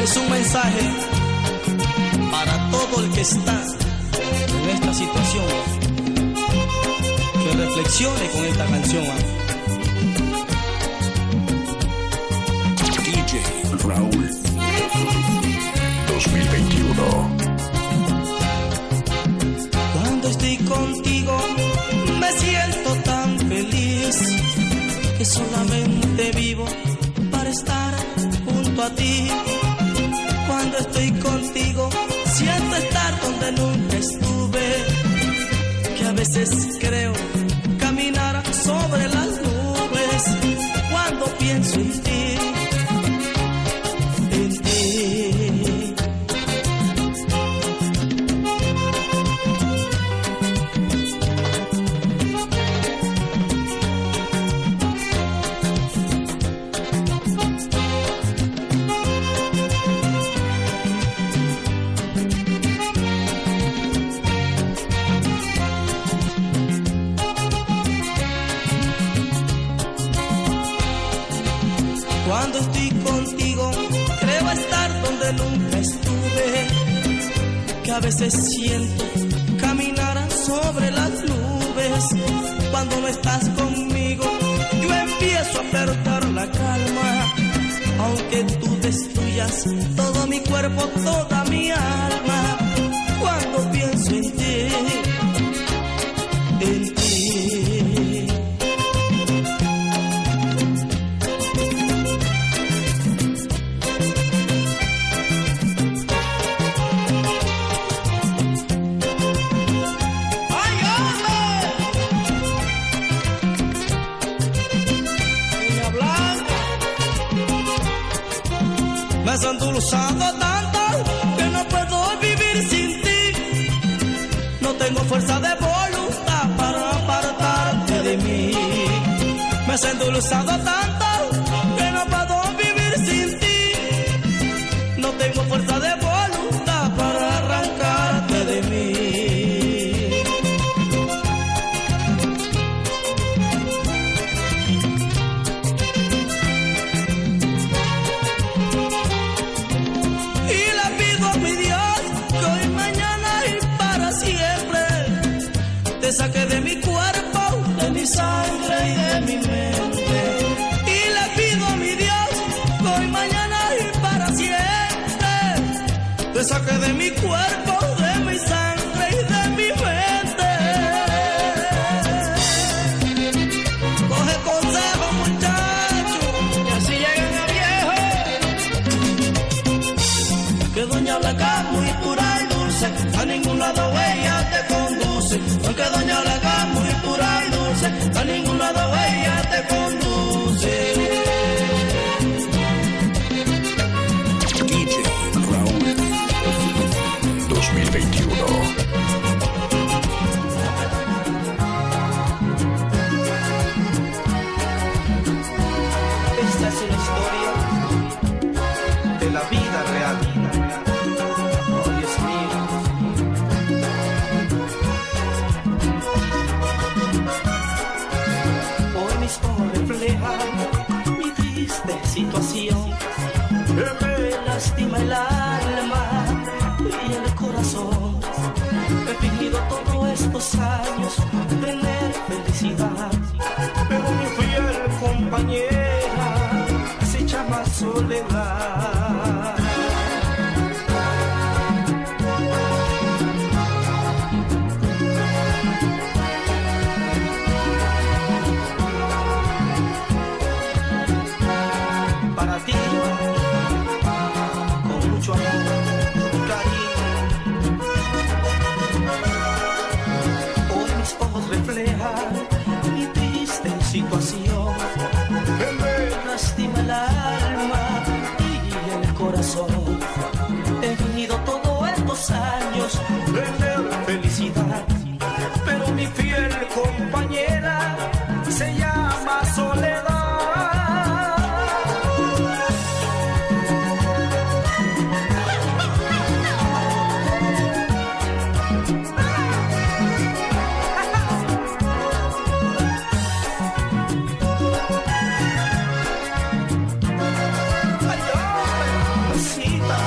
Es un mensaje para todo el que está en esta situación, que reflexione con esta canción. DJ Raúl 2021. Cuando estoy contigo me siento tan feliz que solamente vivo para estar junto a ti. Cuando estoy contigo siento estar donde nunca estuve, que a veces creo caminar sobre las nubes. Cuando pienso en ti, en ti. Cuando estoy contigo, creo estar donde nunca estuve, que a veces siento caminar sobre las nubes. Cuando no estás conmigo, yo empiezo a perder la calma, aunque tú destruyas todo mi cuerpo, toda mi alma. Cuando pienso en ti, en ti. Me has endulzado tanto que no puedo vivir sin ti. No tengo fuerza de voluntad para apartarte de mí. Me has endulzado tanto que no puedo vivir sin ti. No tengo fuerza de voluntad para arrancarte de mí. Te saqué de mi cuerpo, de mi sangre y de mi mente. Y le pido a mi Dios que hoy, mañana y para siempre te saqué de mi cuerpo, de mi sangre y de mi mente. Coge consejo, muchacho, y así llegan a viejo. Que doña Blanca muy pura y dulce, a ningún lado ella te conduce. Aunque doña Blanca muy pura y dulce, a ningún lado ella te conduce. DJ Raúl 2021. Esta es una historia de la vida real. Oh, Dios mío. Hoy mis ojos reflejan mi triste situación, que me lastima el alma y el corazón. He fingido todos estos años tener felicidad, pero mi fiel compañera se llama soledad. Para ti, con mucho amor y cariño, hoy mis ojos reflejan mi triste situación, que me lastima el alma y el corazón. He vivido todos estos años tener felicidad, pero mi fiel compañera se llama soledad. Ay, mamacita.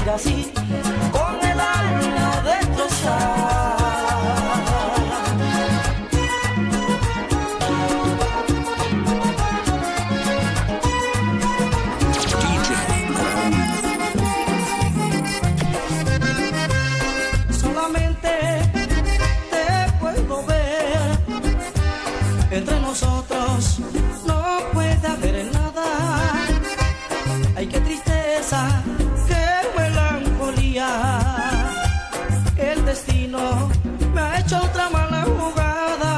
seguir así, con el alma destrozada. Entre nosotros no puede haber nada. Ay, qué tristeza, qué melancolía. El destino me ha hecho otra mala jugada.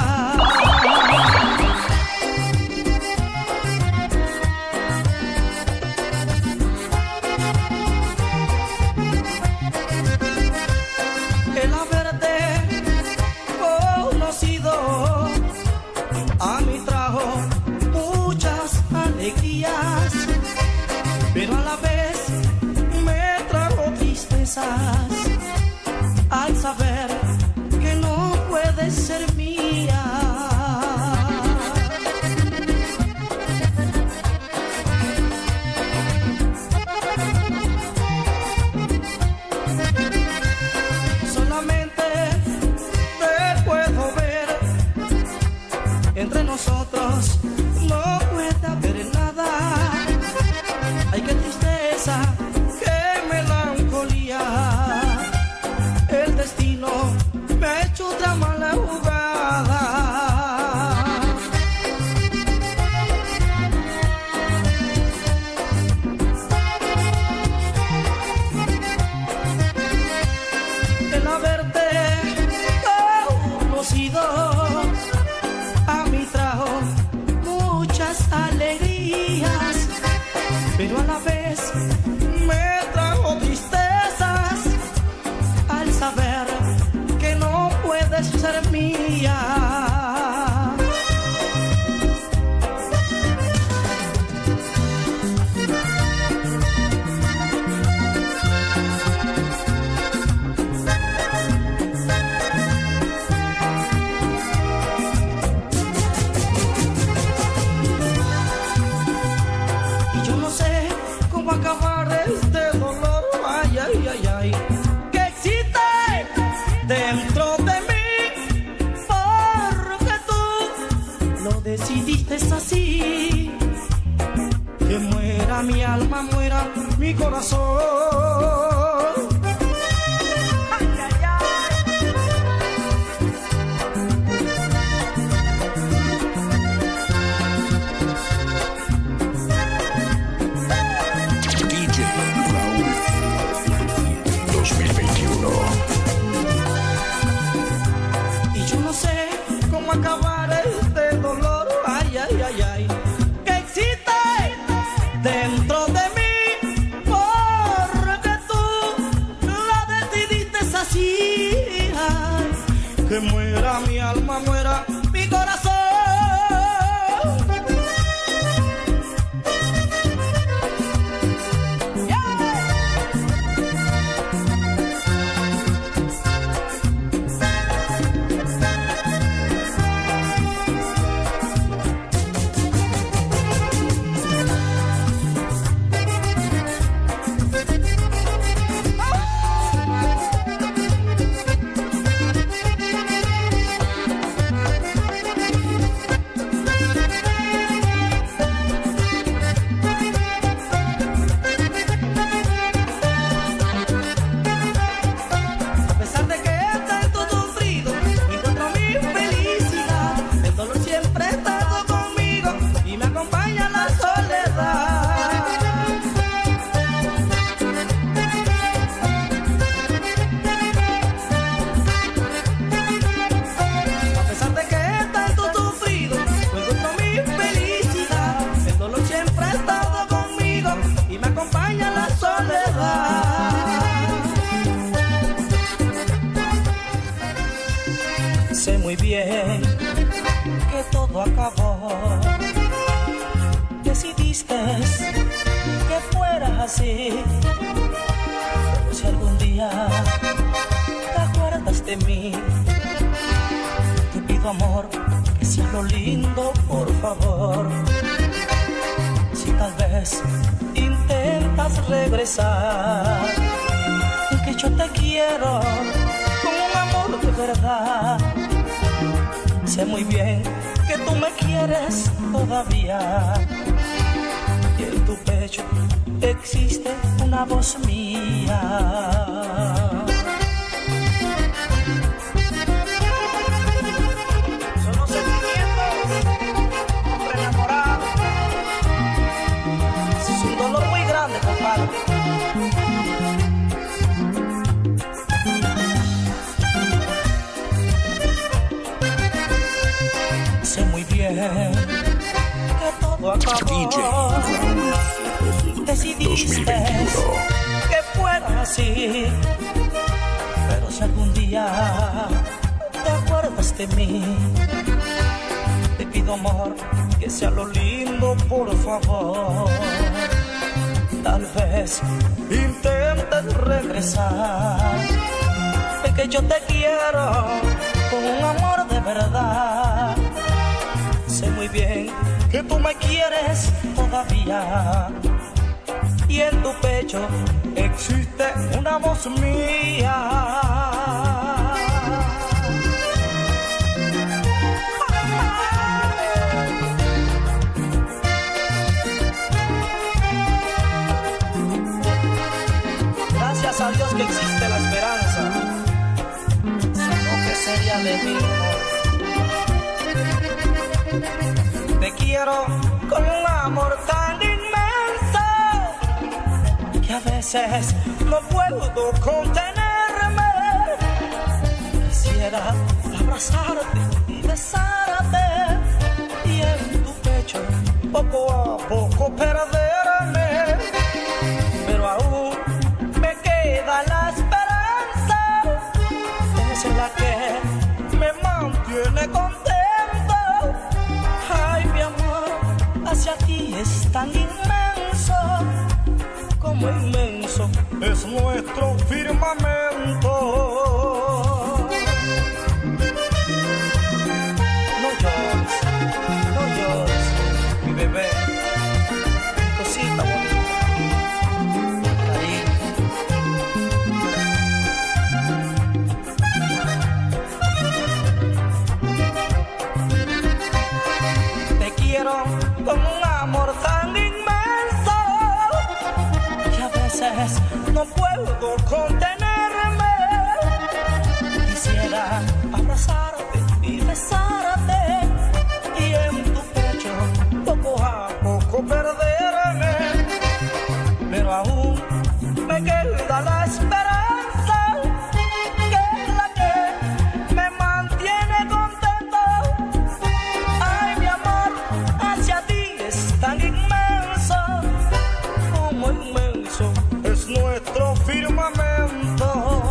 El haberte conocido a mí trajo muchas alegrías, pero a la vez me trajo tristezas al saber que no puedes ser mía. Solamente te puedo ver. Entre nosotros no puede haber nada. Ay, qué tristeza, qué melancolía. El destino me ha hecho otra mala jugada. El haberte conocido a mí trajo muchas alegrías, pero a la vez me trajo tristezas al saber que no puedes ser mía. Acabar este dolor, ay, ay, ay, ay, que existe dentro de mí, porque tú lo decidiste así, que muera mi alma, muera mi corazón. Acabar este dolor, ay, ay, ay, ay, que existe dentro de mí, porque tú lo decidiste así, ay, que muera mi alma, muera mi corazón. Sé muy bien que todo acabó. Decidiste que fuera así. Si algún día te acuerdas de mí, te pido amor, que sea lo lindo, por favor. Si tal vez intentas regresar, que yo te quiero con un amor de verdad. Sé muy bien que tú me quieres todavía, y en tu pecho existe una voz mía. Son los sentimientos, hombre enamorado. Es un dolor muy grande, compadre. Sé muy bien que todo acabó. Decidiste que fuera así, pero si algún día te acuerdas de mí, te pido, amor, que sea lo lindo, por favor. Tal vez intentes regresar, de que yo te quiero con un amor de verdad. Sé muy bien que tú me quieres todavía, y en tu pecho existe una voz mía. Gracias a Dios que existe la esperanza, sino que sería de mí. Te quiero con un amor tan inmenso que a veces no puedo contenerme. Quisiera abrazarte y besarte, y en tu pecho poco a poco perderme. Pero aún me queda la esperanza, es la que me mantiene contento. Ay, mi amor, hacia ti es tan inmenso, como inmenso es nuestro firmamento. No llores, no llores, mi bebé, mi cosita bonita, cariño. Te quiero con un amor tan inmenso que a veces no puedo contenerme. Quisiera abrazarte y besarte, y en tu pecho poco a poco perderme. Pero aún me queda la esperanza, que es la que me mantiene contento. Ay, mi amor, hacia ti es tan inmenso, como inmenso es nuestro firmamento.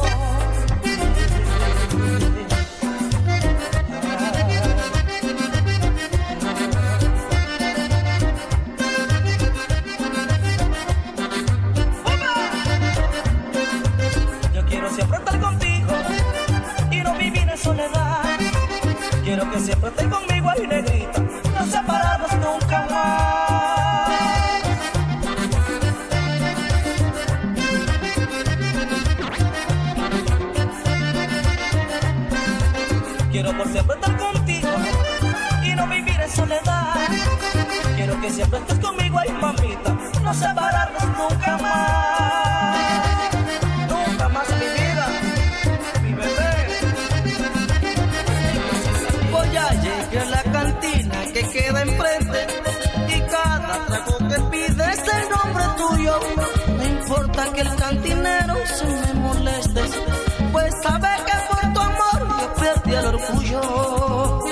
Yo quiero siempre estar contigo y no vivir en soledad. Quiero que siempre estés conmigo, ay, negrita, no separarnos nunca más. Quiero por siempre estar contigo y no vivir en soledad. Quiero que siempre estés conmigo, ay, mamita, no separarnos nunca más. Nunca más, mi vida, mi bebé. Voy a llegar a la cantina que queda enfrente, y cada trago que pides es el nombre tuyo. No importa que el cantinero se me moleste, pues sabe que por tu amor yo perdí el orgullo.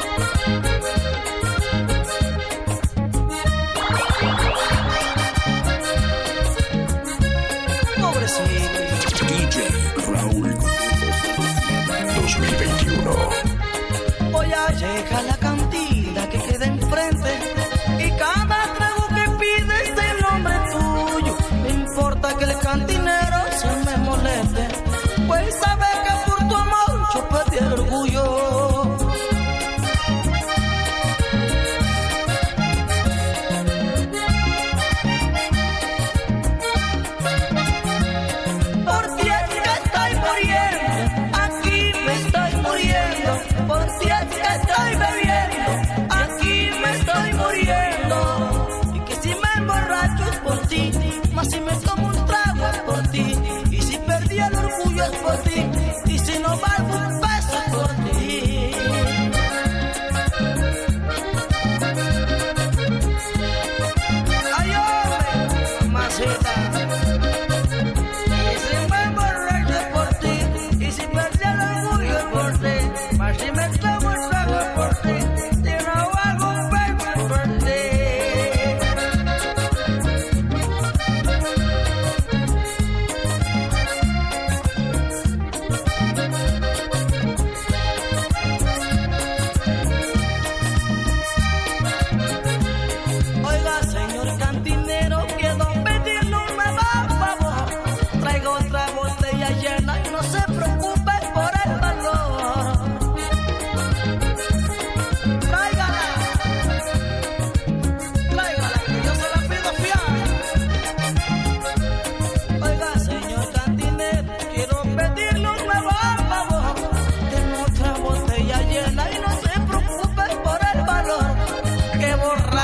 Pobrecito. DJ Raúl 2021. Voy a llegar a la cantina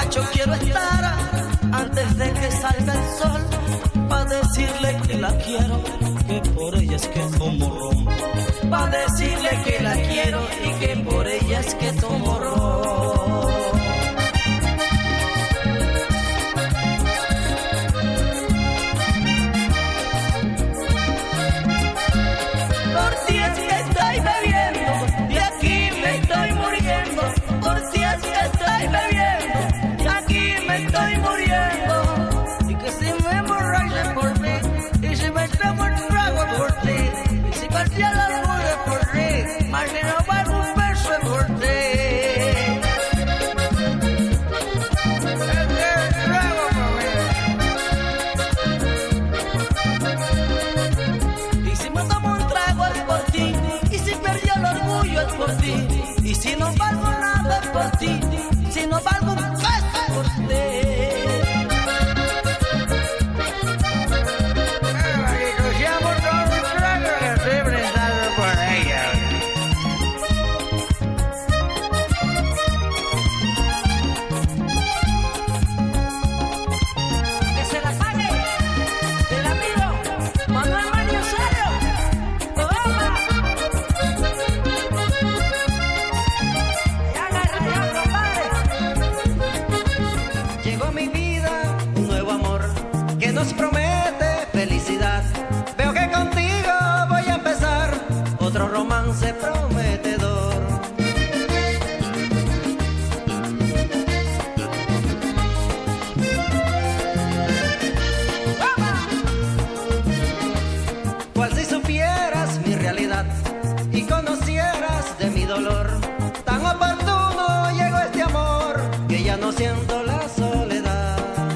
borracho quiero estar antes de que salga el sol, pa' decirle que la quiero, que por ella es que tomo ron. Pa' decirle que la quiero y que por ella es que tomo ron. Por ti es que estoy bebiendo y aquí me estoy muriendo. Por ti es que estoy bebiendo y aquí me estoy muriendo. Y que si me emborracho por ti, y si me tomo el trago por ti, y si partía la luna por ti, más que no valgo un beso por ti. Y si me tomo un trago es por ti, y si perdí el orgullo es por ti, y si no valgo nada es por ti, si no valgo un beso por ti. Que se la pague el amigo Manuel Mario Osorio. ¡Toma! Ya agarra ya, compadre. Llegó a mi vida un nuevo amor que nos promete felicidad. Veo que contigo voy a empezar otro romance prometedor. Cual si supieras mi realidad y conocieras de mi dolor, tan oportuno llegó este amor que ya no siento la soledad.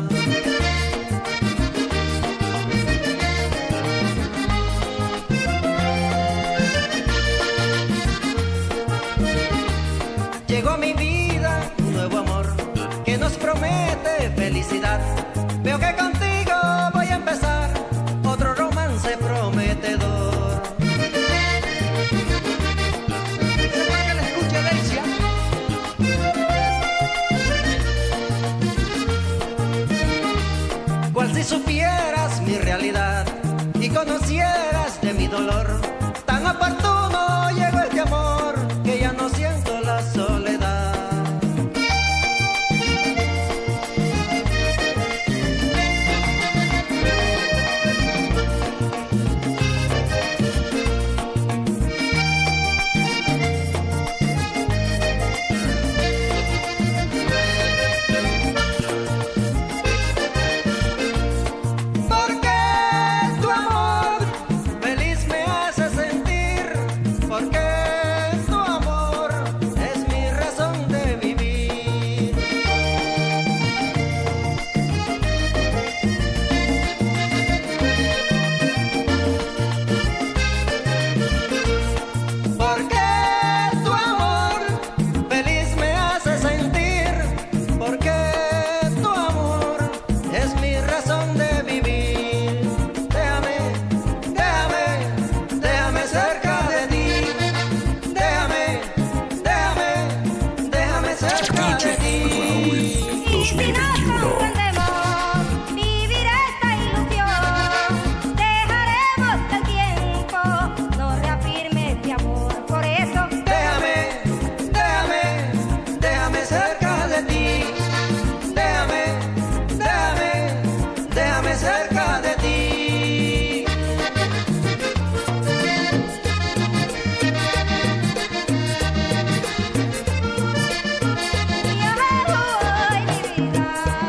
Llegó a mi vida un nuevo amor que nos promete felicidad. Veo que contigo voy a empezar otro romance prometedor. Para que la escuche Delcia. Cual si supieras mi realidad y conocieras de mi dolor, tan oportuno llegó este amor que ya no siento la soledad. Porque tu amor feliz me hace sentir, porque tu amor es mi razón de vivir. Porque tu amor feliz me hace sentir, porque tu amor es mi razón de vivir. Déjame, déjame, déjame cerca de ti. Déjame, déjame, déjame cerca de ti. Raúl Y si no 2021. comprendemos vivir esta ilusión, dejaremos que el tiempo nos reafirme este amor. Por eso, Déjame, déjame, déjame cerca de ti. Déjame, déjame, déjame cerca de ti. yo me voy, mi vida.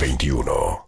2021.